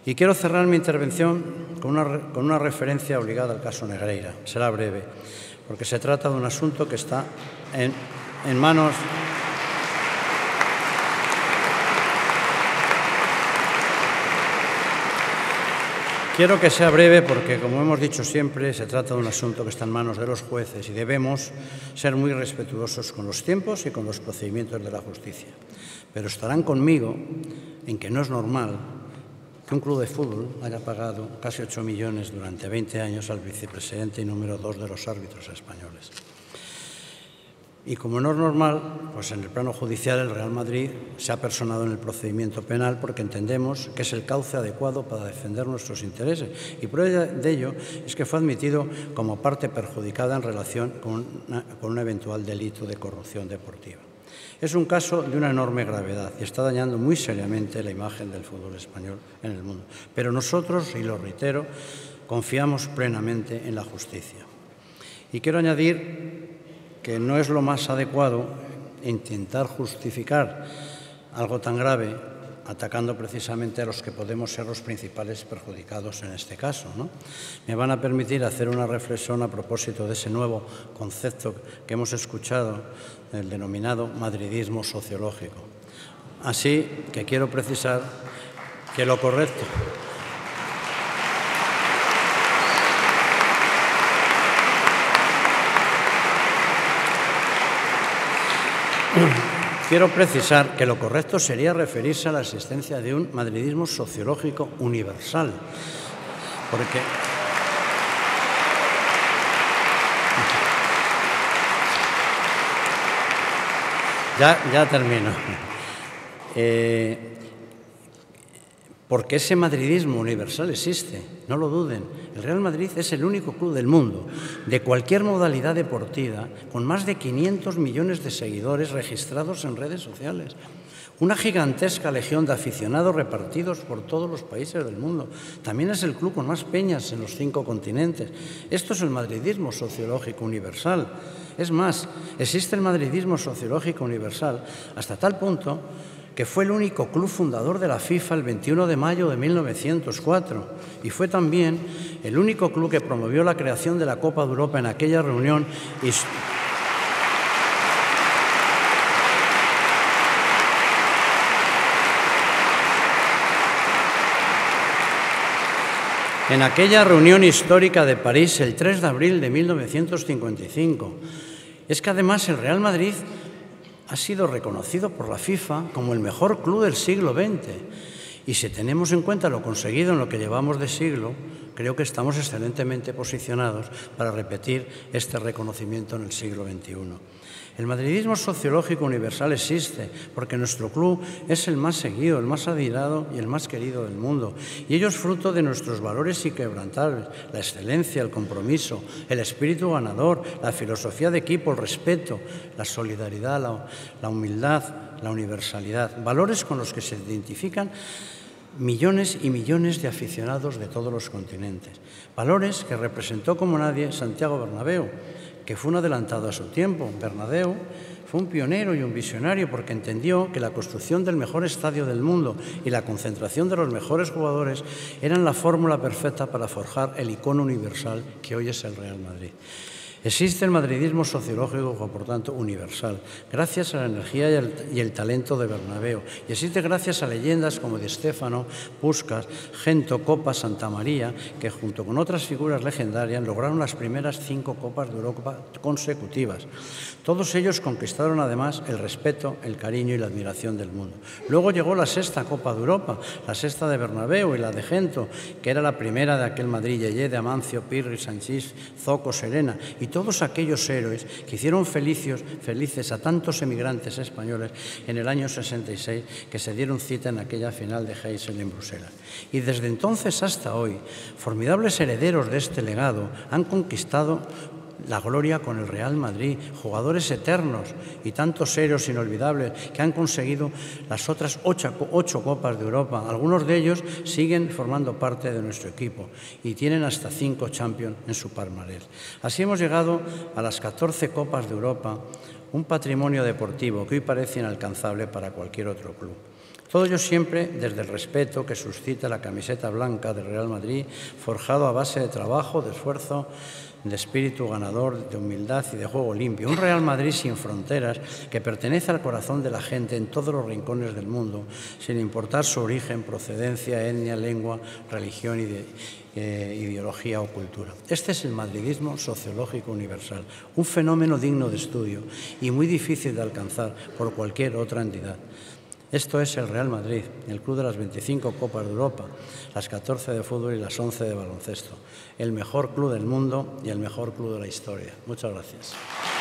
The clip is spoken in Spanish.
Y quiero cerrar mi intervención con una referencia obligada al caso Negreira. Será breve, porque se trata de un asunto que está en manos... Quiero que sea breve porque, como hemos dicho siempre, se trata de un asunto que está en manos de los jueces y debemos ser muy respetuosos con los tiempos y con los procedimientos de la justicia. Pero estarán conmigo en que no es normal que un club de fútbol haya pagado casi 8 millones durante 20 años al vicepresidente y número 2 de los árbitros españoles. Y como no es normal, pues en el plano judicial el Real Madrid se ha personado en el procedimiento penal porque entendemos que es el cauce adecuado para defender nuestros intereses. Y prueba de ello es que fue admitido como parte perjudicada en relación con un eventual delito de corrupción deportiva. Es un caso de una enorme gravedad y está dañando muy seriamente la imagen del fútbol español en el mundo. Pero nosotros, y lo reitero, confiamos plenamente en la justicia. Y quiero añadir que no es lo más adecuado intentar justificar algo tan grave atacando precisamente a los que podemos ser los principales perjudicados en este caso, ¿no? Me van a permitir hacer una reflexión a propósito de ese nuevo concepto que hemos escuchado, el denominado madridismo sociológico. Así que quiero precisar que lo correcto... Quiero precisar que lo correcto sería referirse a la existencia de un madridismo sociológico universal, porque ya termino. Porque ese madridismo universal existe, no lo duden. El Real Madrid es el único club del mundo, de cualquier modalidad deportiva, con más de 500 millones de seguidores registrados en redes sociales. Una gigantesca legión de aficionados repartidos por todos los países del mundo. También es el club con más peñas en los 5 continentes. Esto es el madridismo sociológico universal. Es más, existe el madridismo sociológico universal hasta tal punto que fue el único club fundador de la FIFA el 21 de mayo de 1904 y fue también el único club que promovió la creación de la Copa de Europa en aquella reunión histórica de París el 3 de abril de 1955. Es que además el Real Madrid ha sido reconocido por la FIFA como el mejor club del siglo XX. Y si tenemos en cuenta lo conseguido en lo que llevamos de siglo, creo que estamos excelentemente posicionados para repetir este reconocimiento en el siglo XXI. El madridismo sociológico universal existe porque nuestro club es el más seguido, el más admirado y el más querido del mundo. Y ello es fruto de nuestros valores inquebrantables, la excelencia, el compromiso, el espíritu ganador, la filosofía de equipo, el respeto, la solidaridad, la humildad, la universalidad. Valores con los que se identifican millones y millones de aficionados de todos los continentes. Valores que representó como nadie Santiago Bernabéu, que fue un adelantado a su tiempo. Bernabéu fue un pionero y un visionario porque entendió que la construcción del mejor estadio del mundo y la concentración de los mejores jugadores eran la fórmula perfecta para forjar el icono universal que hoy es el Real Madrid. Existe el madridismo sociológico, por tanto, universal, gracias a la energía y el talento de Bernabéu. Y existe gracias a leyendas como Di Stéfano, Puskás, Gento, Copa, Santa María, que junto con otras figuras legendarias lograron las primeras 5 Copas de Europa consecutivas. Todos ellos conquistaron además el respeto, el cariño y la admiración del mundo. Luego llegó la 6ª Copa de Europa, la 6ª de Bernabéu y la de Gento, que era la primera de aquel Madrid Yeye, de Amancio, Pirri, Sanchís, Zoco, Serena y todos aquellos héroes que hicieron felices a tantos emigrantes españoles en el año 66 que se dieron cita en aquella final de Heysel en Bruselas. Y desde entonces hasta hoy, formidables herederos de este legado han conquistado la gloria con el Real Madrid, jugadores eternos y tantos héroes inolvidables que han conseguido las otras 8 Copas de Europa. Algunos de ellos siguen formando parte de nuestro equipo y tienen hasta 5 Champions en su palmarés. Así hemos llegado a las 14 Copas de Europa, un patrimonio deportivo que hoy parece inalcanzable para cualquier otro club. Todo ello siempre desde el respeto que suscita la camiseta blanca del Real Madrid, forjado a base de trabajo, de esfuerzo, de espíritu ganador, de humildad y de juego limpio. Un Real Madrid sin fronteras que pertenece al corazón de la gente en todos los rincones del mundo, sin importar su origen, procedencia, etnia, lengua, religión, ideología o cultura. Este es el madridismo sociológico universal, un fenómeno digno de estudio y muy difícil de alcanzar por cualquier otra entidad. Esto es el Real Madrid, el club de las 25 Copas de Europa, las 14 de fútbol y las 11 de baloncesto. El mejor club del mundo y el mejor club de la historia. Muchas gracias.